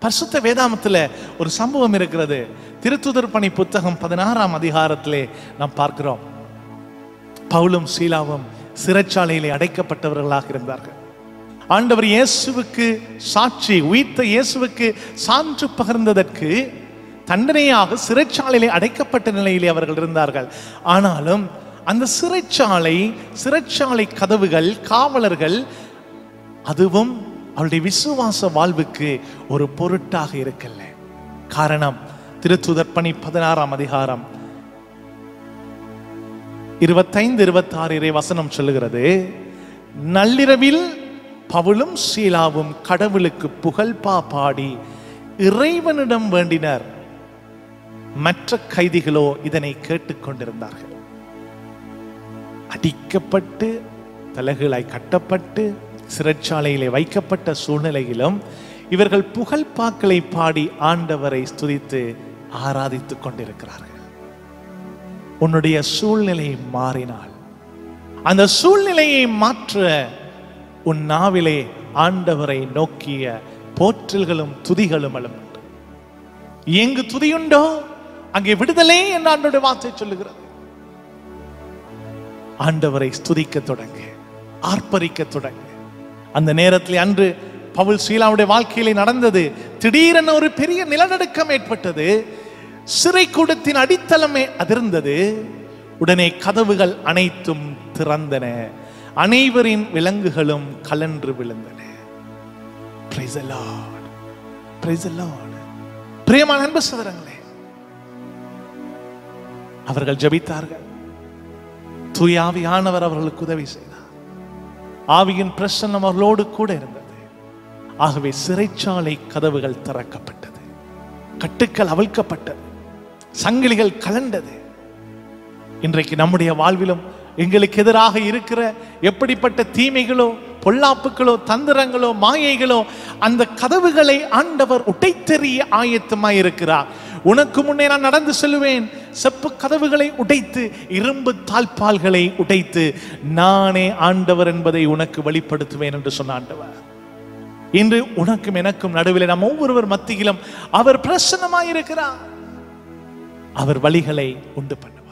பரிசுத்த வேதாமத்துல ஒரு சம்பவம் இருக்கிறது. திருத்துதர் பணி புத்தகம் 16ஆம் அதிகாரத்திலே நாம் பார்க்கிறோம். பவுலும் சீலாவும் சிறைச்சாலையிலே அடைக்கப்பட்டவர்களாக இருந்தார்கள். ஆண்டவர் இயேசுவுக்கு சாட்சி, உயிர்த்த இயேசுவுக்கு சான்று பகிர்ந்ததற்கு தண்டனையாக சிறைச்சாலையிலே அடைக்கப்பட்ட நிலையிலே அவர்கள் இருந்தார்கள். ஆனாலும் அந்த சிறைச்சாலை கதவுகள், காவலர்கள், அதுவும் அவருடைய விசுவாச வாழ்வுக்கு ஒரு பொருட்டாக இருக்கல. காரணம், திருத்துதர் பணி 16ஆம் அதிகாரம் 25-26 வசனம் சொல்லுகிறது, நள்ளிரவில் பவுலும் சீலாவும் கடவுளுக்கு புகழ்பா பாடி இறைவனிடம் வேண்டினர். மற்ற கைதிகளோ இதனை கேட்டுக்கொண்டிருந்தார்கள். அடிக்கப்பட்டு தலைகளாய் கட்டப்பட்டு சிறைச்சாலையிலே வைக்கப்பட்ட சூழ்நிலையிலும் இவர்கள் புகழ்பாக்களை பாடி ஆண்டவரை ஸ்துதித்து ஆராதித்துக் கொண்டிருக்கிறார்கள். உன்னுடைய சூழ்நிலை மாறினால் அந்த சூழ்நிலையை மாற்ற உன் நாவிலே ஆண்டவரை நோக்கிய போற்றல்களும் துதிகளும் எழும்பும். எங்கு துதியுண்டோ அங்கே விடுதலை என்று ஆண்டவருடைய வார்த்தை சொல்லுகிறது. ஆண்டவரை ஸ்துதிக்க தொடங்க, ஆர்ப்பரிக்க தொடங்க. அந்த நேரத்தில் அன்று பவுல் சீலாவுடைய வாழ்க்கையிலே நடந்தது, திடீரென ஒரு பெரிய நிலநடுக்கம் ஏற்பட்டது. சிறைக்கூடத்தின் அடித்தளமே அதிர்ந்தது. உடனே கதவுகள் அனைத்தும் திறந்தன, அனைவரின் விலங்குகளும் கலன்று விழுந்தன. Praise the Lord. Praise the Lord. பிரியமான அன்பு சகோதரங்களே, அவர்கள் ஜெபித்தார்கள். தூய ஆவியானவர் அவர்களுக்கு உதவி செய்தார். ஆவியின் பிரசன்னம் அவர்களோடு கூட இருந்தது. ஆகவே சிறைச்சாலை கதவுகள் திறக்கப்பட்டது, கட்டுக்கள் அவிழ்க்கப்பட்டது, சங்கிலிகள் கலண்டது. இன்றைக்கு நம்முடைய வாழ்விலும் எங்களுக்கு எதிராக இருக்கிற எப்படிப்பட்ட தீமைகளோ, பொல்லாப்புகளோ, தந்திரங்களோ, மாயைகளோ, அந்த கதவுகளை ஆண்டவர் உடைத்தெறிய ஆயத்தமாய் இருக்கிறார். உனக்கு முன்னே நான் நடந்து செல்வேன், செப்பு கதவுகளை உடைத்து, இரும்பு தாழ்பால்களை உடைத்து, நானே ஆண்டவர் என்பதை உனக்கு வெளிப்படுத்துவேன் என்று சொன்ன ஆண்டவர் இன்று உனக்கும் எனக்கும் நடுவில் நாம் ஒவ்வொருவர் மத்தியிலும் அவர் பிரசன்னமாய் இருக்கிறார். அவர் வழிகளை உண்டு பண்ண